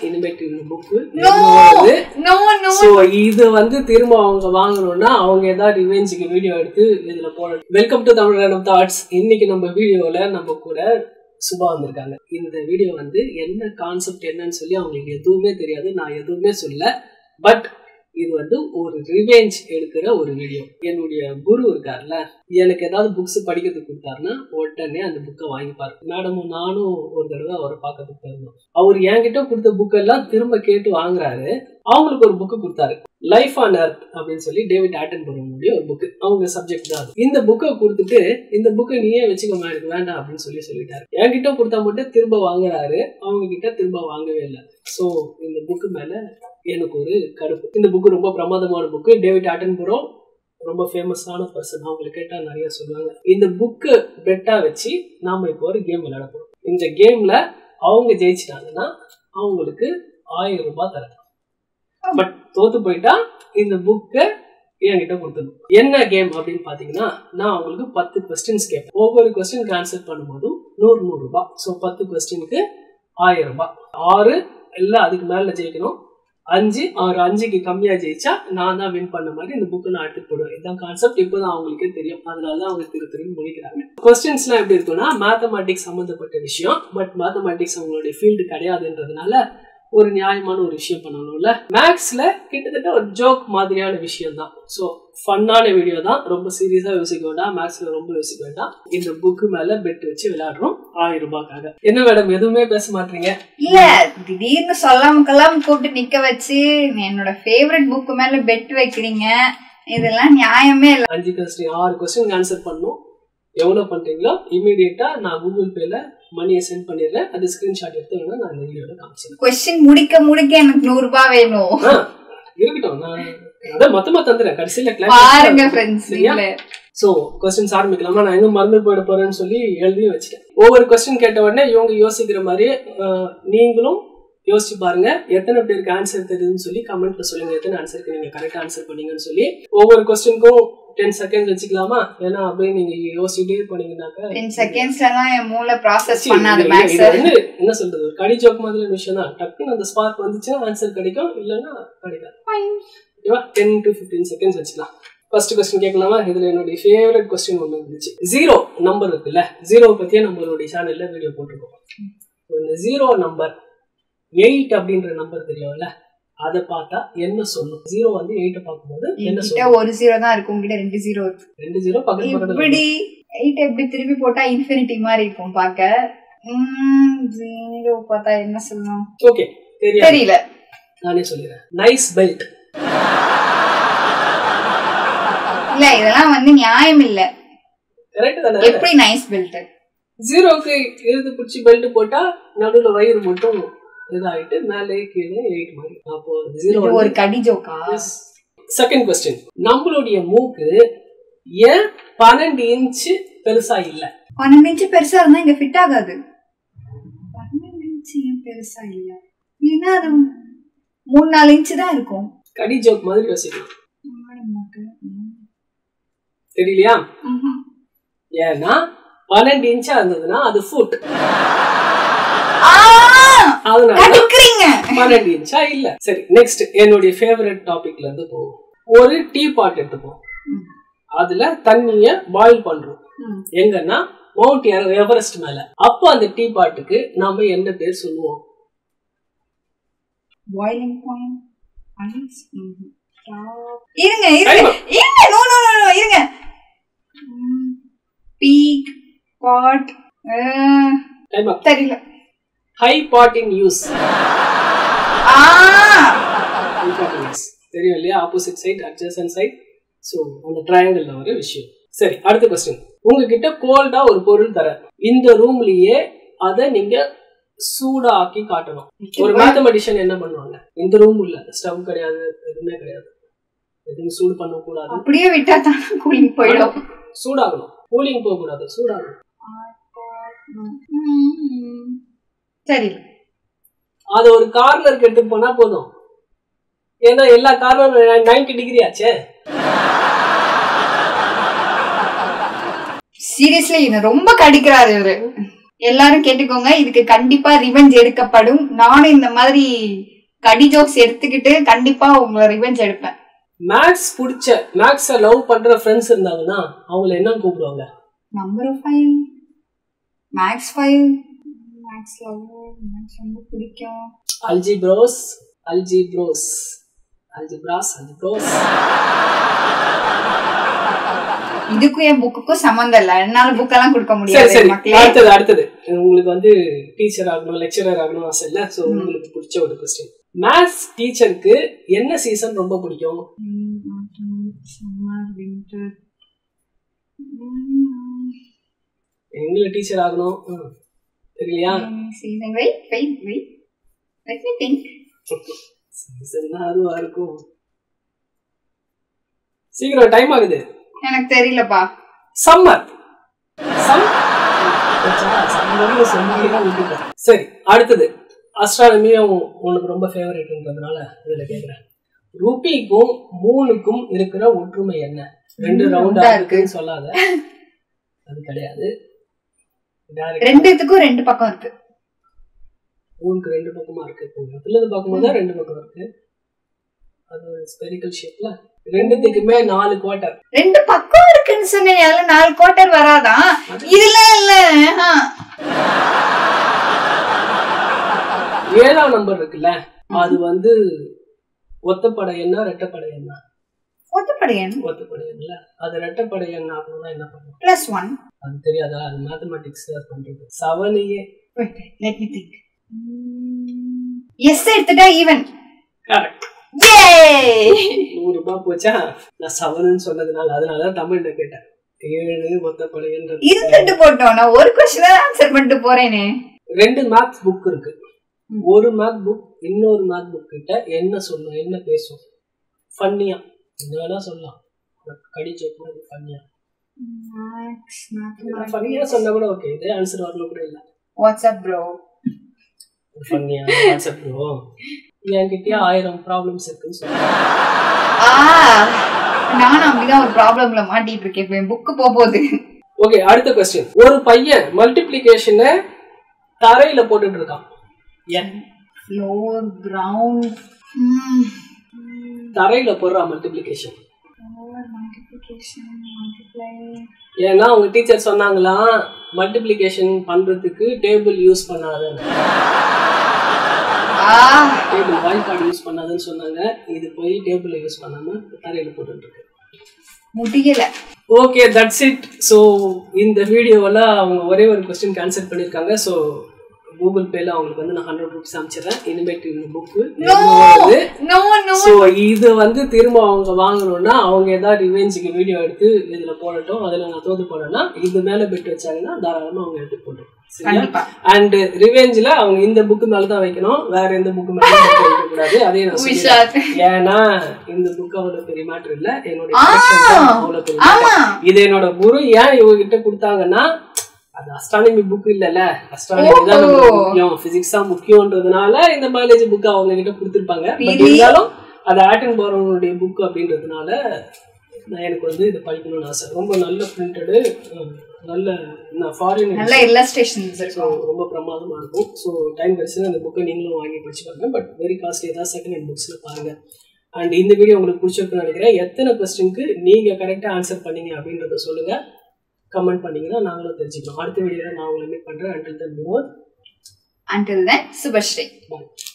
இனிமேட்டு இந்த book so இது வந்து திரும்ப அவங்க வாங்கணும்னா அவங்க ஏதாவது ரிவெஞ்சுக்கு வீடியோ எடுத்து இதுல போடணும். Welcome to Tamil random thoughts. இன்னைக்கு நம்ம வீடியோல நம்ம கூட சுபா வந்திருக்காங்க. இந்த வீடியோ வந்து என்ன கான்செப்ட் என்னன்னு சொல்லி அவங்களுக்கு எதுவுமே தெரியாது, நான் எதுவுமே சொல்ல. பட் இது வந்து ஒரு ரிவெஞ்ச் எடுக்கிற ஒரு வீடியோ. என்னுடைய குரு இருக்காருல்ல, எனக்கு ஏதாவது புக்ஸ் படிக்கிறதுக்கு கொடுத்தாருன்னா உடனே அந்த புக்கை வாங்கிப்பாரு. மேடமும் நானும் ஒரு தடவை அவரை பார்க்கறதுக்கு போயிருந்தோம். அவர் என்கிட்ட கொடுத்த புக்கெல்லாம் திரும்ப கேட்டு வாங்குறாரு. அவங்களுக்கு ஒரு புக்கு கொடுத்தாரு, லைஃப் ஆன் எர்த் அப்படின்னு சொல்லி டேவிட் ஆட்டன்பரோவுடைய ஒரு புக்கு. அவங்க சப்ஜெக்ட் தான் அது. இந்த புக்கை கொடுத்துட்டு இந்த புக்கை நீயே வச்சுக்கோமா, எனக்கு வேண்டாம் அப்படின்னு சொல்லிட்டாரு. என்கிட்ட கொடுத்தா மட்டும் திரும்ப வாங்குறாரு, அவங்க கிட்ட திரும்ப வாங்கவே இல்லை. ஸோ இந்த புக்கு மேல எனக்கு ஒரு கடுப்பு. இந்த புக்கு ரொம்ப பிரமாதமான புக்கு. டேவிட் ஆட்டன்பரோ ரொம்ப ஃபேமஸான பர்சன், அவங்களை கேட்டா நிறைய சொல்லுவாங்க. இந்த புக்கு பெட்டா வச்சு நாம இப்போ ஒரு கேம் விளையாட போறோம். இந்த கேம்ல அவங்க ஜெயிச்சிட்டாங்கன்னா அவங்களுக்கு 1000 ரூபாய் தரேன். பட் தோத்து போயிட்டா இந்த புக்கை என்கிட்ட கொடுத்துடணும். என்ன கேம் அப்படின்னு பாத்தீங்கன்னா, நான் அவங்களுக்கு 10 கொஸ்டின்ஸ் கேட்பேன். ஒவ்வொரு கொஸ்டினுக்கு ஆன்சர் பண்ணும்போதும் 100 ரூபாய். ஸோ 10 கொஸ்டினுக்கு 1000 ரூபாய். 6 இல்ல அதுக்கு மேல ஜெயிக்கணும். 5 5க்கு கம்மியா ஜெயிச்சா நான் தான் வின் பண்ண மாதிரி இந்த புக்கு நான் எடுத்துட்டு போடுவேன். இதுதான் கான்செப்ட். இப்போதான் அவங்களுக்கே தெரியும், அதனாலதான் அவங்க திரும்ப முடிக்கிறாங்க. கொஸ்டின்ஸ் எல்லாம் எப்படி இருக்குன்னா, மேத்தமேட்டிக்ஸ் சம்பந்தப்பட்ட விஷயம். பட் மேத்தமேட்டிக்ஸ் அவங்களுடைய ஃபீல்டு கிடையாதுன்றதுனால ஒரு நியாயமான ஒரு விஷயம் பண்ணணும்ல. மேக்ஸ்ல கிட்டத்தட்ட ஒரு ஜோக் மாதிரியான விஷயம் தான். ஸோ ஃபன்னான வீடியோ தான், ரொம்ப சீரியஸா யோசிக்க வேண்டாம், மேக்ஸ்ல ரொம்ப யோசிக்க வேண்டாம். இந்த புக்கு மேல பெட் வச்சு விளையாடுறோம் 1000 ரூபாய்க்காக. என்ன மேடம் எதுவுமே பேச மாட்டீங்க? இல்ல, திடீர்னு சொல்லாமக்கெல்லாம் கூப்பிட்டு நிக்க வச்சு என்னோட ஃபேவரட் புக்கு மேல பெட் வைக்கிறீங்க, இதெல்லாம் நியாயமே இல்லை. 5 கொஸ்டின் 6 கொஸ்டின் ஆன்சர் பண்ணும். எவ்வளவு பண்றீங்களோ இமீடியட்டா நான் கூகுள் பேல மணியை சென்ட் பண்ணிடுறேன். அது ஸ்கிரீன்ஷாட் எடுத்து வேணா நான் இந்த வீடியோல காமிச்சிடுறேன். கொஸ்டின் முடிக்க எனக்கு 100 ரூபாய் வேணும். இருக்கட்டும், நான் அத மொத்தமா தந்துறேன் கடைசில கிளாஸ் பாருங்க फ्रेंड्स. சோ क्वेश्चंस ஆரம்பிக்கலாமா? நான் எங்க மறந்து போயிட போறேன்னு சொல்லி எழுதி வச்சிட்டேன். ஒவ்வொரு क्वेश्चन கேட்ட உடனே இவங்க யோசிக்கிற மாதிரி நீங்களும் யோசிச்சு பாருங்க. எத்தனை பேருக்கு ஆன்சர் தெரியுதுன்னு சொல்லி கமெண்ட்ல சொல்லுங்க. எத்தனை ஆன்சருக்கு நீங்க கரெக்டா ஆன்சர் பண்ணீங்கன்னு சொல்லி. ஒவ்வொரு क्वेश्चनக்கும் 10 செகண்ட்ஸ் வச்சுக்கலாமா? ஏன்னா அப்படியே நீங்க யோசிச்சுட்டே போனீங்கன்னாக்க 10 செகண்ட்ஸ்ல தான் என் மூளை ப்ராசஸ் பண்ணாது. மேக்ஸ் என்ன சொல்றது, ஒரு கடி ஜோக் மாதிரியான விஷயம் தான். டக்குன்னு அந்த ஸ்பார்க் வந்துச்சுன்னா ஆன்சர் கிடைக்கும், இல்லைன்னா கிடைக்காது. ஓகேவா? 10 to 15 செகண்ட்ஸ் வச்சுக்கலாம். ஃபர்ஸ்ட் क्वेश्चन கேட்கலாமா? இதுல என்னுடைய ஃபேவரட் क्वेश्चन ஒன்று இருந்துச்சு. 0 நம்பர் இருக்குல்ல, 0 பத்தியே நம்மளுடைய சேனல்ல வீடியோ போட்டிருக்கோம். இந்த 0 நம்பர் 8 அப்படின்ற நம்பர் தெரியும்ல, அதை பார்த்தா என்ன சொல்லும்? 0 வந்து 8 பார்க்கும்போது என்ன சொல்லும்? ஒரு 0 தான் இருக்கு, உங்ககிட்ட 2 0 இருக்கு. 2 0 பக்கத்துல இப்படி 8 எப்படி திருப்பி போட்டா இன்ஃபினிட்டி மாதிரி இருக்கும் பார்க்க. 0 பார்த்தா என்ன சொல்லணும்? ஓகே, தெரியல, நானே சொல்லிடுறேன். Nice belt. இல்ல, இதெல்லாம் வந்து நியாயம் இல்ல. கரெக்ட் தானே? எப்படி நைஸ் பெல்ட்? 0க்கு எழுது பிடிச்சி பெல்ட் போட்டா நடுவுல வயிறு மட்டும் இதாயிட்டு மேலே கீழே 8 மாதிரி. அப்போ 0 ஒரு கடி ஜோக்கா? செகண்ட் क्वेश्चन, நம்மளுடைய மூக்கு ஏன் 12 இன்ச் பெருசா இல்ல? 12 இன்ச் பெருசா இருந்தா இங்க ஃபிட் ஆகாது. 12 இன்ச் ஏன் பெருசா இல்ல? ஏன்னா அது 3-4 இன்ச் தான் இருக்கும். கடி ஜோக் மாதிரி யோசிக்கலாம். தெரியலையா? ஏன்னா 12 இன்ச்சா இருந்ததுன்னா அது ஃபுட், அதனால 12 இன்ச்சா இல்ல. சரி, நெக்ஸ்ட் என்னுடைய ஃபேவரட் டாபிக்ல இருந்து போவோம். ஒரு டீ பாட் எடுத்துப்போம், அதுல தண்ணிய பாயில் பண்றோம். எங்கன்னா மவுண்ட் எவரெஸ்ட் மேல. அப்போ அந்த டீ பாட்டுக்கு நாம என்ன பேர் சொல்லுவோம்? Boiling point. இருங்க பீக் பாட். தெரியல. Hypotenuse. தெரியும் இல்லையா? Opposite side, adjacent side. So அந்த ட்ரையாங்கிள்ல வர விஷயம். சரி, அடுத்த क्वेश्चन. உங்ககிட்ட கோல்டா ஒரு பொருள் தர, இந்த ரூம்லயே அத நீங்க சூடா ஆக்கி காட்டணும். ஒரு மேத்தமெட்டிஷியன் என்ன பண்ணுவாங்க? இந்த ரூம் உள்ள ஸ்டவ் கிடையாது, எதுவுமே கிடையாது, எதுவும் சூடு பண்ண கூடாது. அப்படியே விட்டா தான் கூலிங் போயிடும். சூடாகணும், கூலிங் போக கூடாது, சூடாகணும். சரி, அது ஒரு கார்னருக்கு எடுத்து போனா போதும். ஏன்னா எல்லா கார்னரும் 90 டிகிரி ஆச்சே. சீரியஸ்லி இது ரொம்ப கடிக்கிறாரு இவரு. எல்லாரும் கேட்டுக்கோங்க, இதுக்கு கண்டிப்பா ரிவெஞ்ச் எடுக்கப்படும். நானும் இந்த மாதிரி கடி ஜோக்ஸ் எடுத்துக்கிட்டு கண்டிப்பா உங்களை ரிவெஞ்ச் எடுப்பேன். மேக்ஸ லவ் பண்ற ஃப்ரெண்ட்ஸ் இருந்தாங்கன்னா அவங்கள என்ன கூப்பிடுவாங்க? Number 5 max 5 max love max ரொம்ப பிடிக்கும். அல்ஜிப்ராஸ். இதுக்கும் என் புக்குக்கும் சம்பந்தம் இல்ல, என்னால புக்கெல்லாம் கொடுக்க முடியாது. அடுத்தது உங்களுக்கு வந்து டீச்சர் ஆகணும், லெக்சரர் ஆகணும் ஆசை இல்ல? சோ உங்களுக்கு பிடிச்ச ஒரு கொஸ்டின், மேத்ஸ் டீச்சருக்கு என்ன சீசன் ரொம்ப பிடிக்கும்? Summer, winter. எங்களுக்கு டீச்சர் ஆகணும் தெரியலையா? Season wait let me think. சீசன்னா அதுவா இருக்கும். சீக்கிரம் டைம் ஆகுது. எனக்கு தெரியலப்பா. சம்மர். சரி, அடுத்தது அஸ்ட்ரானமியும் உனக்கு ரொம்ப ஃபேவரட்ன்றதுனால இதுல கேக்குறேன். ரூபிக்கும் மூணுக்கும் இருக்கிற ஒற்றுமை என்ன? 2 ரவுண்டா இருக்குன்னு சொல்லாத, அது கிடையாது. ரெண்டுத்துக்கும் 2 பக்கம் இருக்கு. மூணுக்கு 2 பக்கமா இருக்கு. இதுல பார்க்கும்போது 2 பக்கம் இருக்கு. அது ஸ்பெரிக்கல் ஷேப்ல ரெண்டுத்துக்குமே 4 குவார்ட்டர். 2 பக்கம் இருக்குன்னு சொன்னேன், 4 குவார்ட்டர் வராதான் இதுல இல்ல. 7ஆம் நம்பர் இருக்குல்ல, அது வந்து ஒத்தப்படை எண்ணா ரெட்டப்படை எண்ணா? ஒத்தப்படை எண். அது ரெட்டப்படை எண் ஆகணும்னா என்ன பண்ணும்? +1. அது தெரியாதா? அது மேத்தமேட்டிக்ஸ் பண்றது. 7 let me think. எஸ் எடுத்துட்டா ஈவன். கரெக்ட். Yay! 100 ரூபாய் போச்சா? நான் 7ன்னு சொன்னதுனால, அதனால தமிழ்ல கேட்டேன். 7 ஒத்தப்படைன்றது. இருந்துட்டு போட்டோம், நான் ஒரு क्वेश्चन தான் ஆன்சர் பண்ணிட்டு போறேனே. 2 மேத்ஸ் புக் இருக்கு. ஒரு மேத் புக் இன்னொரு மேத் புக் கிட்ட என்ன சொல்லும், என்ன பேசும்? ஃபன்னியா என்ன வேணா சொல்லலாம். கடி ஜோக் மாதிரி ஃபன்னியா. ஃபன்னியா சொன்னா கூட ஓகே, இதே ஆன்சர் வரல கூட இல்ல. WhatsApp bro. ஃபன்னியா வாட்ஸ்அப் ப்ரோ. என்கிட்டயே 1000 ப்ராப்ளம்ஸ் இருக்குன்னு சொல்லுங்க. நானும் அப்படிதான் ஒரு ப்ராப்ளம்ல மாட்டிட்டு இருக்கேன். புக் போகுது. ஓகே, அடுத்த क्वेश्चन. ஒரு பையன் மல்டிப்ளிகேஷனை தரையில போட்டுட்டு இருக்கான். ஏன்? Floor, ground. தரையில போடுற மல்டிப்ளிகேஷன். ஏன்னா அவங்க டீச்சர் சொன்னாங்களா மல்டிப்ளிகேஷன் பண்றதுக்கு டேபிள் யூஸ் பண்ணாதன்னு. டேபிள் வாய்ப்பாடு யூஸ் பண்ணாதன்னு சொன்னாங்க. இது போய் டேபிள் யூஸ் பண்ணாம தரையில போட்டுட்டு இருக்கு. முடியல. Okay, that's it. ஸோ இந்த வீடியோவில் அவங்க ஒரே ஒரு கொஸ்டின் ஆன்சர் பண்ணியிருக்காங்க. ஸோ கூகுள் பேல அவங்களுக்கு வந்து நான் 100 ரூபீஸ் அனுப்பிச்சிடுறேன். இனிமேட்டு இந்த புக்கு ஸோ இது வந்து திரும்ப அவங்க வாங்கணும்னா அவங்க ஏதாவது ரிவெஞ்சுக்கு வீடியோ எடுத்து இதுல போடட்டும். அதுல நான் தோத்து போனேன்னா இது மேல பெட் வச்சாங்கன்னா தாராளமா அவங்க எடுத்து போட்டோம். அண்ட் ரிவெஞ்சில் அவங்க இந்த புக்கு மேலதான் வைக்கணும், வேற எந்த புக்கு மேல வைக்க கூடாது. அதே நான் சொல்றேன். ஏன்னா இந்த புக் அவ்வளவு பெரிய மேட்டர் இல்ல, என்னோட அவ்வளவு பெரிய. இது என்னோட குரு ஏன் இவங்க கிட்ட கொடுத்தாங்கன்னா அது அஸ்ட்ரானமி புக் இல்லல, அஸ்ட்ரானமி தான் முக்கியம், பிசிக்ஸ் தான் முக்கியம்ன்றதுனால இந்த பயாலஜி புக் அவங்க கிட்ட கொடுத்துருப்பாங்க. பட் இருந்தாலும் அது ஆட்டன் போறவங்களுடைய புக் அப்படின்றதுனால நான் எனக்கு வந்து இதை படிக்கணும்னு ஆசை. ரொம்ப நல்ல பிரிண்டடு, நல்ல ஃபாரின் நல்ல இல்லஸ்ட்ரேஷன்ஸ் இருக்கும், ரொம்ப பிரமாதமா இருக்கும். ஸோ டைம் கிடைச்சது அந்த புக்கை நீங்களும் வாங்கி படிச்சு பாருங்க. பட் வெரி காஸ்ட்லி, ஏதாவது செகண்ட் ஹேண்ட் புக்ஸ்ல பாருங்க. அண்ட் இந்த வீடியோ உங்களுக்கு பிடிச்சிருக்குன்னு நினைக்கிறேன். எத்தனை கொஸ்டினுக்கு நீங்க கரெக்டா ஆன்சர் பண்ணீங்க அப்படின்றத சொல்லுங்க, கமெண்ட் பண்ணீங்கன்னா நாங்களும் தெரிஞ்சுக்கலாம். அடுத்த வீடியோல நான் உங்களை மீட் பண்றேன். Until then, Subhashree. Bye.